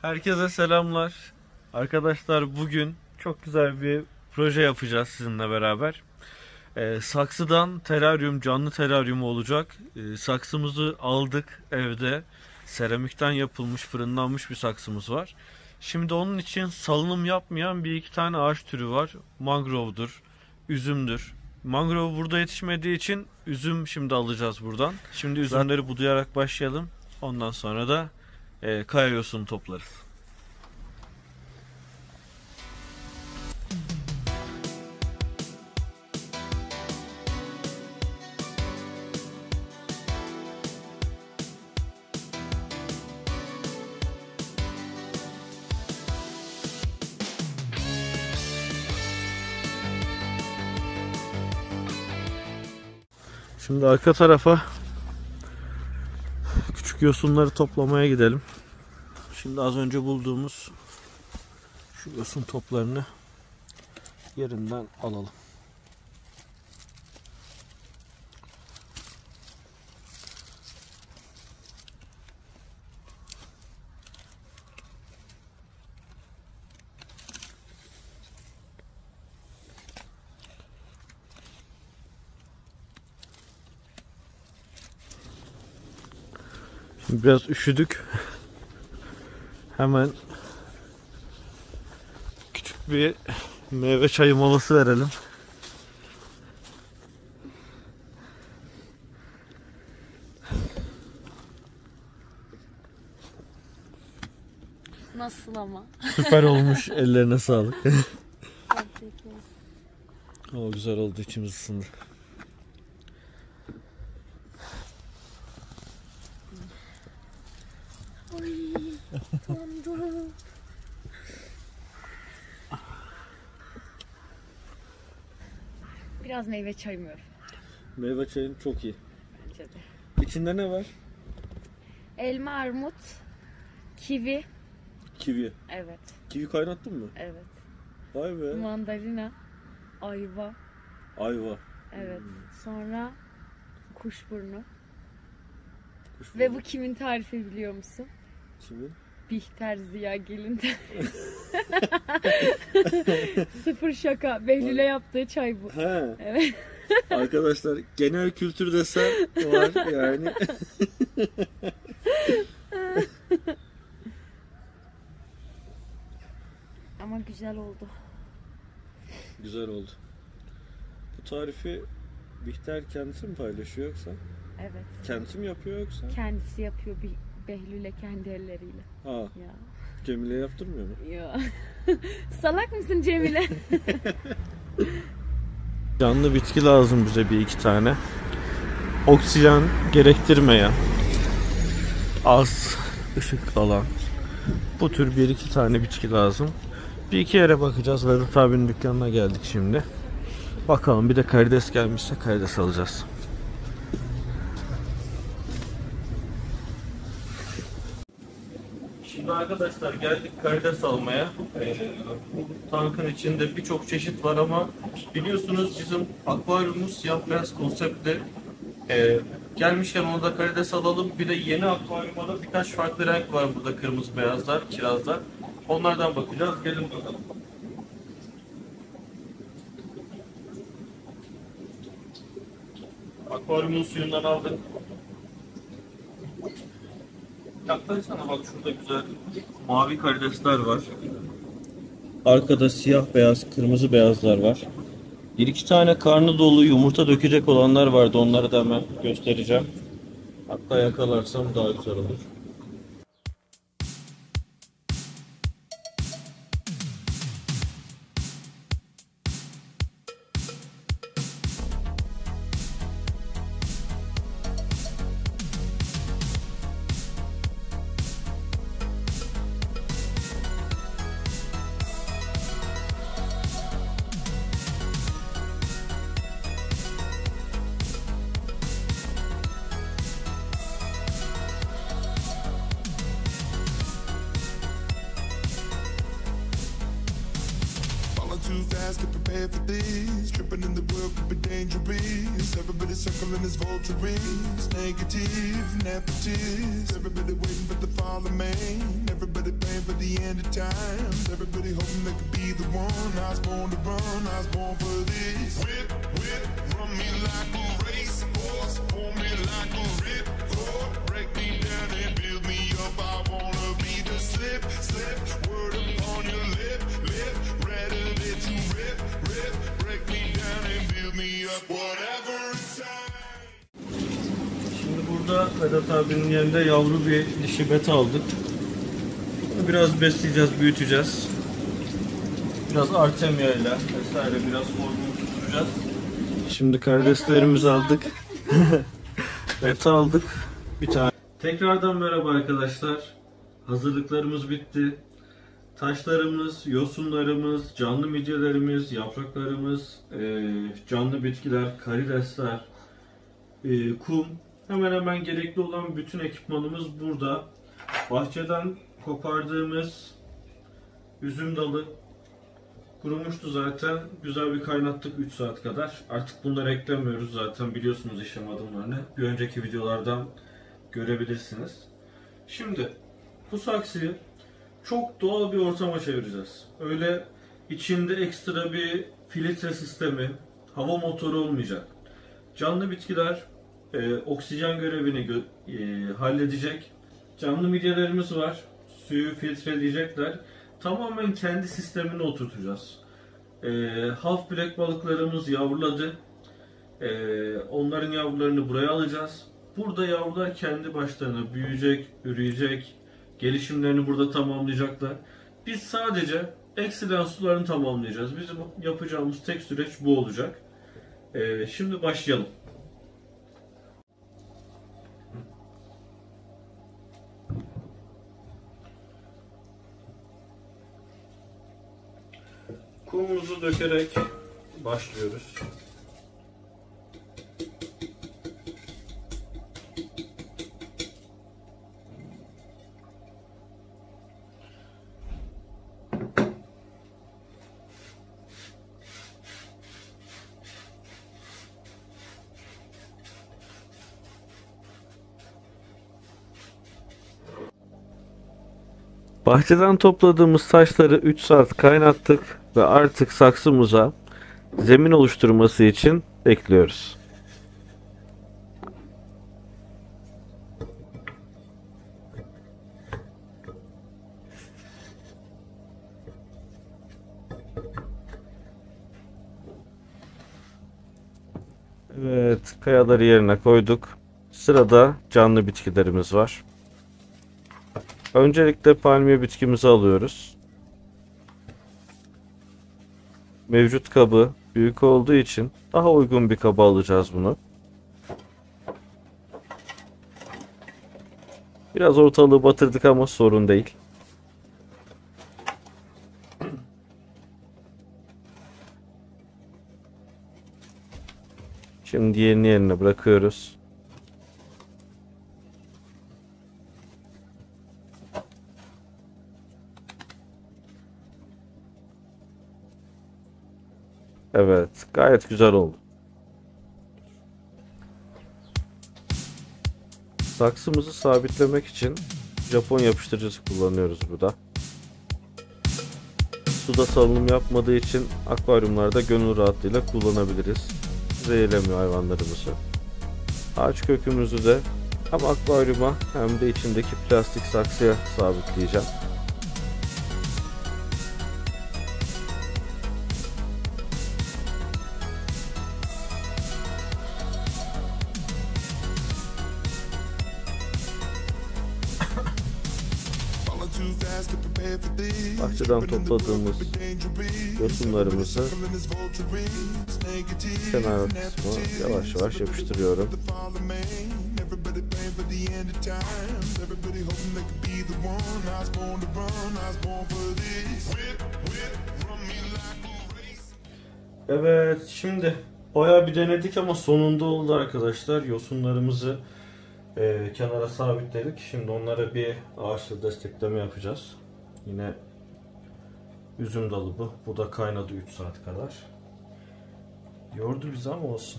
Herkese selamlar. Arkadaşlar bugün çok güzel bir proje yapacağız sizinle beraber. Saksıdan teraryum, canlı teraryum olacak. Saksımızı aldık evde. Seramikten yapılmış, fırınlanmış bir saksımız var. Şimdi onun için salınım yapmayan bir iki tane ağaç türü var. Mangrove'dur, üzümdür. Mangrove burada yetişmediği için üzüm şimdi alacağız buradan. Şimdi üzümleri budayarak başlayalım. Ondan sonra da kaya yosunu toplarız. Şimdi arka tarafa küçük yosunları toplamaya gidelim. Şimdi az önce bulduğumuz şu yosun toplarını yerinden alalım. Şimdi biraz üşüdük. Hemen küçük bir meyve çayı molası verelim. Nasıl ama? Süper olmuş. Ellerine sağlık. O güzel oldu, içimiz ısındı. Biraz meyve çayı mı? Meyve çayın çok iyi. Bence de. İçinde ne var? Elma, armut, kivi. Kivi. Evet. Kivi kaynattın mı? Evet. Vay be. Mandalina, ayva. Ayva. Evet. Sonra kuşburnu. Kuşburnu. Ve bu kimin tarifi biliyor musun? Kimin? Bihter Ziyagil'in sıfır şaka. Behlül'e yaptığı çay bu. He. Evet. Arkadaşlar genel kültür desen var yani. Ama güzel oldu. Güzel oldu. Bu tarifi Bihter kendisi mi paylaşıyor yoksa? Evet. Kendisi mi yapıyor yoksa? Kendisi yapıyor Behlül'e kendi elleriyle. Ha. Ya. Cemile yaptırmıyor mu? Ya. Salak mısın Cemile? Canlı bitki lazım bize bir iki tane. Oksijen gerektirmeyen, az ışık alan, bu tür bir iki tane bitki lazım. Bir iki yere bakacağız. Vedat abinin dükkanına geldik şimdi. Bakalım, bir de karides gelmişse karides alacağız. Şimdi arkadaşlar geldik karides almaya. Tankın içinde birçok çeşit var ama biliyorsunuz bizim akvaryumumuz siyah beyaz konseptli. Gelmişken onu da karides alalım. Bir de yeni akvaryumda da birkaç farklı renk var burada. Kırmızı beyazlar, kirazlar. Onlardan bakacağız. Gelin bakalım. Akvaryumun suyundan aldık. Yaklaşsana, bak şurada güzel mavi karidesler var. Arkada siyah beyaz, kırmızı beyazlar var. Bir iki tane karnı dolu yumurta dökecek olanlar vardı. Onları da hemen göstereceğim. Hatta yakalarsam daha güzel olur. too fast to prepare. prepared for this. Tripping in the world could be dangerous. Everybody circling as vultures. Negative, nepotist. Everybody waiting for the fall of man. Everybody praying for the end of times. Everybody hoping they could be the one. I was born to run, I was born for this. Whip, whip, run me like a racehorse. Pull me like a ripcord. Break me down and build me up. I wanna be the slip, slip. Word upon your lip, lip. Rather that you rip, rip. Break me down and build me up. Whatever it's time. Şimdi burada Vedat abinin yerinde yavru bir dişi beta aldık. Bunu biraz besleyeceğiz, büyüteceğiz. Biraz artemia ile vesaire biraz hormon tutturacağız. Şimdi karideslerimizi aldık. Beta aldık. Bir tane. Tekrardan merhaba arkadaşlar. Hazırlıklarımız bitti. Taşlarımız, yosunlarımız, canlı midyelerimiz, yapraklarımız, canlı bitkiler, karidesler, kum, hemen hemen gerekli olan bütün ekipmanımız burada. Bahçeden kopardığımız üzüm dalı kurumuştu zaten. Güzel bir kaynattık 3 saat kadar. Artık bunları eklemiyoruz zaten, biliyorsunuz işlem adımlarını. Bir önceki videolardan görebilirsiniz. Şimdi bu saksıyı çok doğal bir ortama çevireceğiz. Öyle içinde ekstra bir filtre sistemi, hava motoru olmayacak. Canlı bitkiler oksijen görevini halledecek. Canlı midyelerimiz var. Suyu filtreleyecekler. Tamamen kendi sistemini oturtacağız. Half black balıklarımız yavruladı. Onların yavrularını buraya alacağız. Burada yavrular kendi başlarına büyüyecek, üreyecek. Gelişimlerini burada tamamlayacaklar. Biz sadece eksilen sularını tamamlayacağız. Bizim yapacağımız tek süreç bu olacak. Şimdi başlayalım. Kumumuzu dökerek başlıyoruz. Bahçeden topladığımız taşları 3 saat kaynattık ve artık saksımıza zemin oluşturması için ekliyoruz. Evet, kayaları yerine koyduk. Sırada canlı bitkilerimiz var. Öncelikle palmiye bitkimizi alıyoruz. Mevcut kabı büyük olduğu için daha uygun bir kaba alacağız bunu. Biraz ortalığı batırdık ama sorun değil. Şimdi diğerini yerine bırakıyoruz. Evet, gayet güzel oldu. Saksımızı sabitlemek için Japon yapıştırıcısı kullanıyoruz burada. Suda salınım yapmadığı için akvaryumlarda gönül rahatlığıyla kullanabiliriz. Zehirlemiyor hayvanlarımızı. Ağaç kökümüzü de hem akvaryuma hem de içindeki plastik saksıya sabitleyeceğim. Bahçeden topladığımız yosunlarımızı kenar kısmı yavaş yavaş yapıştırıyorum. Evet, şimdi bayağı bir denedik ama sonunda oldu arkadaşlar. Yosunlarımızı kenara sabitledik. Şimdi onlara bir ağaçla destekleme yapacağız. Yine üzüm dalı bu. Bu da kaynadı 3 saat kadar. Yordu bizi ama olsun.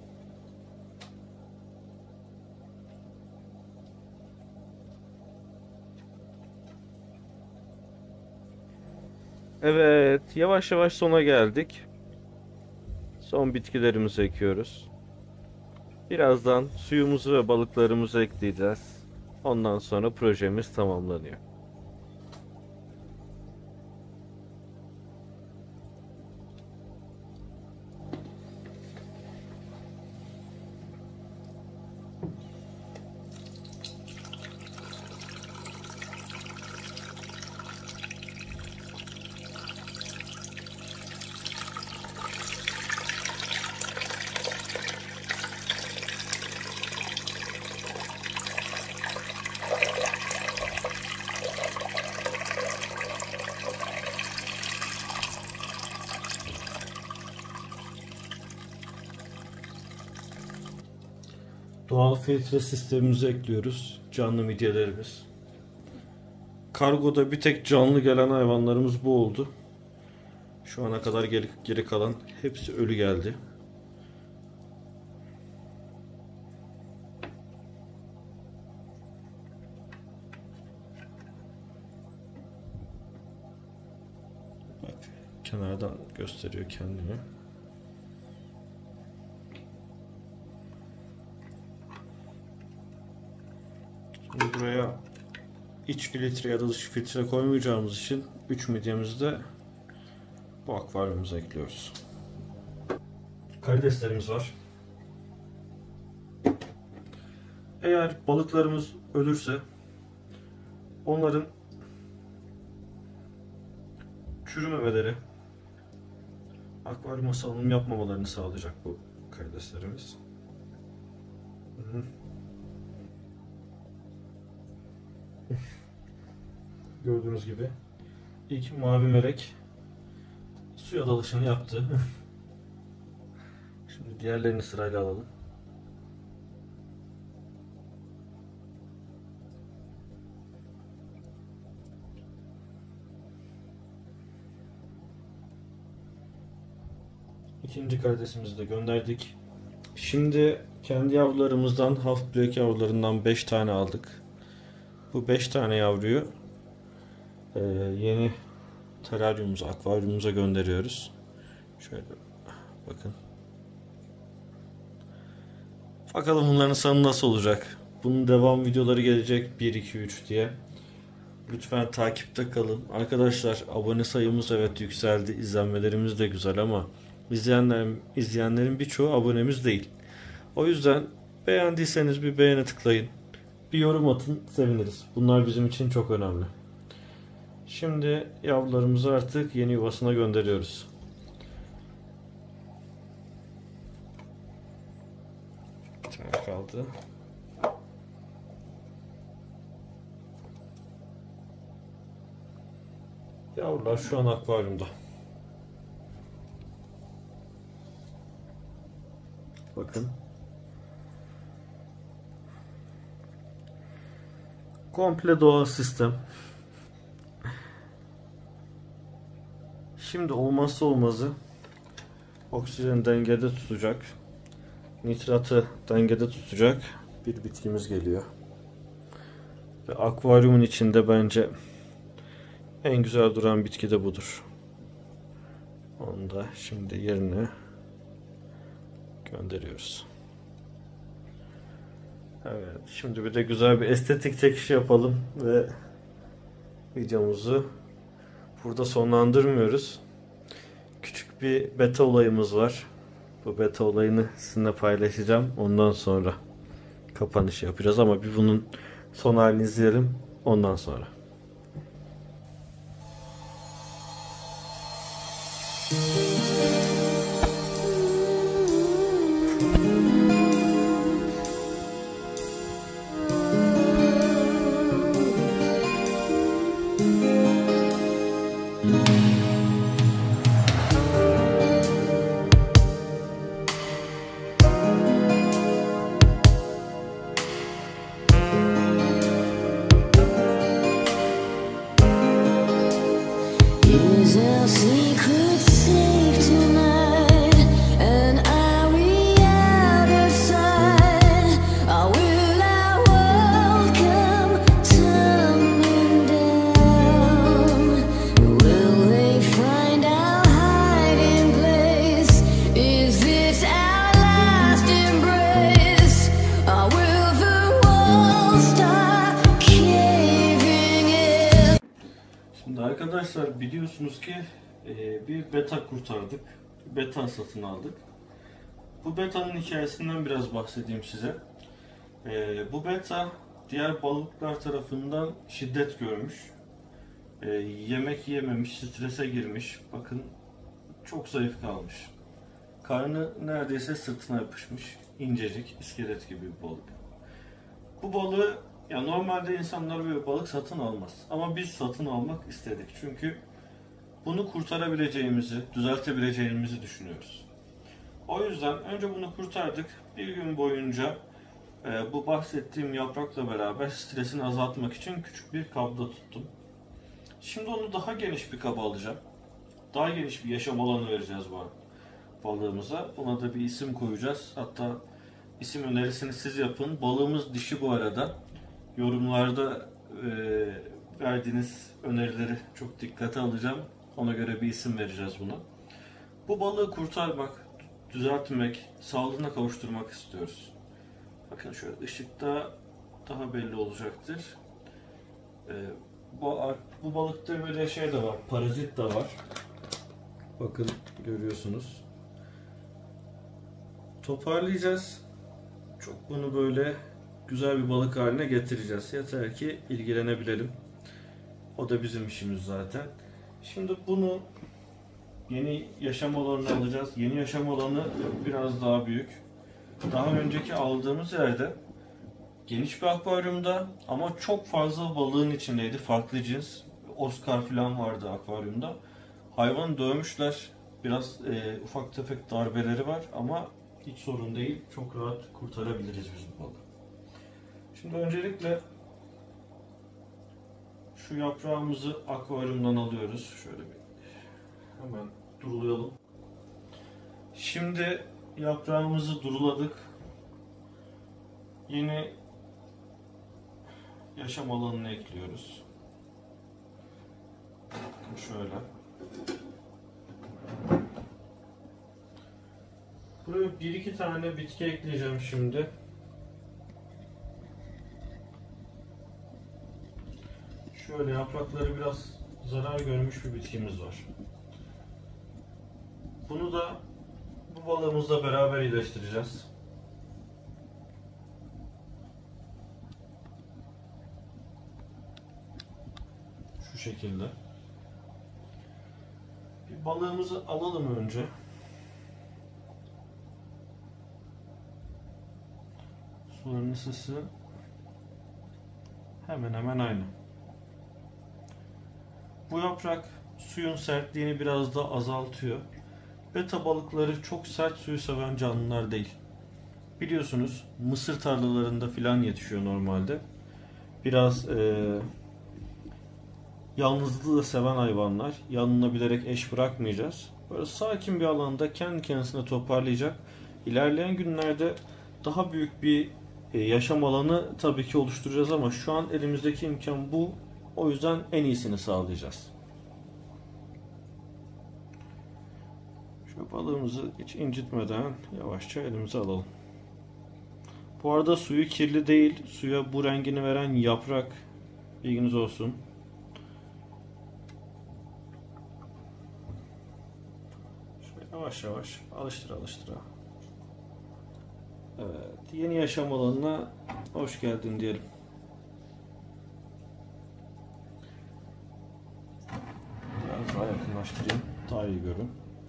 Evet, yavaş yavaş sona geldik. Son bitkilerimizi ekiyoruz. Birazdan suyumuzu ve balıklarımızı ekleyeceğiz. Ondan sonra projemiz tamamlanıyor. Doğal filtre sistemimizi ekliyoruz. Canlı midyelerimiz. Kargoda bir tek canlı gelen hayvanlarımız bu oldu. Şu ana kadar geri kalan hepsi ölü geldi. Bak, kenardan gösteriyor kendini. Şimdi buraya iç filtre ya da dış filtre koymayacağımız için 3 midyemizi de bu akvaryumumuza ekliyoruz. Karideslerimiz var. Eğer balıklarımız ölürse onların çürümemeleri, akvaryuma salınım yapmamalarını sağlayacak bu karideslerimiz. Gördüğünüz gibi ilk mavi melek suya dalışını yaptı. Şimdi diğerlerini sırayla alalım. İkinci karidesimizi de gönderdik. Şimdi kendi yavrularımızdan, half black yavrularından 5 tane aldık. Bu 5 tane yavruyu yeni teraryumumuza, akvaryumumuza gönderiyoruz. Şöyle bakın. Bakalım bunların sonu nasıl olacak. Bunun devam videoları gelecek 1, 2, 3 diye. Lütfen takipte kalın. Arkadaşlar abone sayımız evet yükseldi. İzlenmelerimiz de güzel ama izleyenlerin birçoğu abonemiz değil. O yüzden beğendiyseniz bir beğene tıklayın. Bir yorum atın, seviniriz. Bunlar bizim için çok önemli. Şimdi yavrularımızı artık yeni yuvasına gönderiyoruz. Bir tane kaldı. Yavrular şu an akvaryumda. Bakın. Komple doğal sistem. Şimdi olmazsa olmazı oksijen dengede tutacak, nitratı dengede tutacak bir bitkimiz geliyor. Ve akvaryumun içinde bence en güzel duran bitki de budur. Onu da şimdi yerine gönderiyoruz. Evet, şimdi bir de güzel bir estetik çekiş yapalım ve videomuzu burada sonlandırmıyoruz. Küçük bir beta olayımız var. Bu beta olayını sizinle paylaşacağım. Ondan sonra kapanışı yapacağız ama bir bunun son halini izleyelim. Ondan sonra. Arkadaşlar biliyorsunuz ki bir beta kurtardık. Beta satın aldık. Bu beta'nın hikayesinden biraz bahsedeyim size. Bu beta diğer balıklar tarafından şiddet görmüş. Yemek yememiş, strese girmiş. Bakın çok zayıf kalmış. Karnı neredeyse sırtına yapışmış. İncecik, iskelet gibi bir balık. Bu balığı ya normalde insanlar böyle balık satın almaz. Ama biz satın almak istedik. Çünkü bunu kurtarabileceğimizi, düzeltebileceğimizi düşünüyoruz. O yüzden önce bunu kurtardık. Bir gün boyunca bu bahsettiğim yaprakla beraber stresini azaltmak için küçük bir kabda tuttum. Şimdi onu daha geniş bir kaba alacağım. Daha geniş bir yaşam alanı vereceğiz bu balığımıza. Buna da bir isim koyacağız. Hatta isim önerisini siz yapın. Balığımız dişi bu arada. Yorumlarda verdiğiniz önerileri çok dikkate alacağım. Ona göre bir isim vereceğiz buna. Bu balığı kurtarmak, düzeltmek, sağlığına kavuşturmak istiyoruz. Bakın şöyle ışıkta daha belli olacaktır. Bu balıkta böyle şey de var, parazit de var. Bakın görüyorsunuz. Toparlayacağız. Çok bunu böyle güzel bir balık haline getireceğiz. Yeter ki ilgilenebilelim. O da bizim işimiz zaten. Şimdi bunu yeni yaşam alanına alacağız. Yeni yaşam alanı biraz daha büyük. Daha önceki aldığımız yerde geniş bir akvaryumda ama çok fazla balığın içindeydi. Farklı cins. Oscar falan vardı akvaryumda. Hayvanı dövmüşler. Biraz ufak tefek darbeleri var ama hiç sorun değil. Çok rahat kurtarabiliriz biz bu balığı. Şimdi öncelikle şu yaprağımızı akvaryumdan alıyoruz. Şöyle bir hemen durulayalım. Şimdi yaprağımızı duruladık. Yeni yaşam alanını ekliyoruz. Şöyle. Buraya bir iki tane bitki ekleyeceğim şimdi. Şöyle yaprakları biraz zarar görmüş bir bitkimiz var. Bunu da bu balığımızla beraber iyileştireceğiz. Şu şekilde. Bir balığımızı alalım önce. Suların ısısı hemen hemen aynı. Bu yaprak suyun sertliğini biraz da azaltıyor. Beta balıkları çok sert suyu seven canlılar değil. Biliyorsunuz mısır tarlalarında filan yetişiyor normalde. Biraz yalnızlığı da seven hayvanlar. Yanına bilerek eş bırakmayacağız. Böyle sakin bir alanda kendi kendisine toparlayacak. İlerleyen günlerde daha büyük bir yaşam alanı tabii ki oluşturacağız ama şu an elimizdeki imkan bu. O yüzden en iyisini sağlayacağız. Şu balığımızı hiç incitmeden yavaşça elimize alalım. Bu arada suyu kirli değil. Suya bu rengini veren yaprak. Bilginiz olsun. Şöyle yavaş yavaş alıştıra alıştıra. Evet, yeni yaşam alanına hoş geldin diyelim. Biraz daha yakınlaştırayım. Daha iyi görün.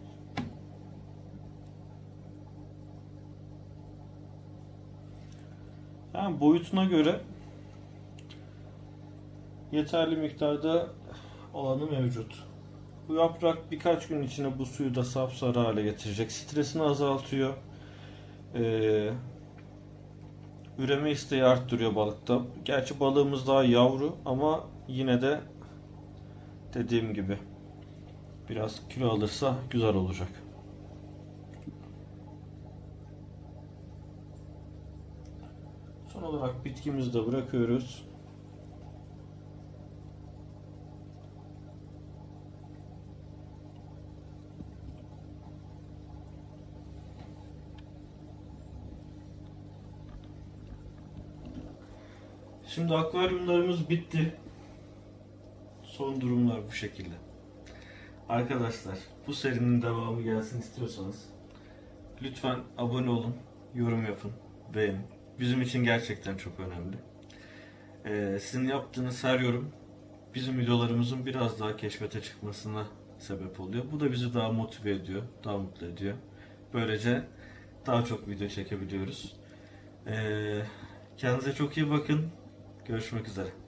Yani boyutuna göre yeterli miktarda olanı mevcut. Bu yaprak birkaç gün içinde bu suyu da sapsarı hale getirecek. Stresini azaltıyor. Üreme isteği arttırıyor balıkta. Gerçi balığımız daha yavru ama yine de dediğim gibi biraz kilo alırsa güzel olacak. Son olarak bitkimizi de bırakıyoruz. Şimdi akvaryumlarımız bitti. Son durumlar bu şekilde. Arkadaşlar bu serinin devamı gelsin istiyorsanız lütfen abone olun, yorum yapın, beğenin. Bizim için gerçekten çok önemli. Sizin yaptığınız her yorum bizim videolarımızın biraz daha keşfete çıkmasına sebep oluyor. Bu da bizi daha motive ediyor, daha mutlu ediyor. Böylece daha çok video çekebiliyoruz. Kendinize çok iyi bakın. Görüşmek üzere.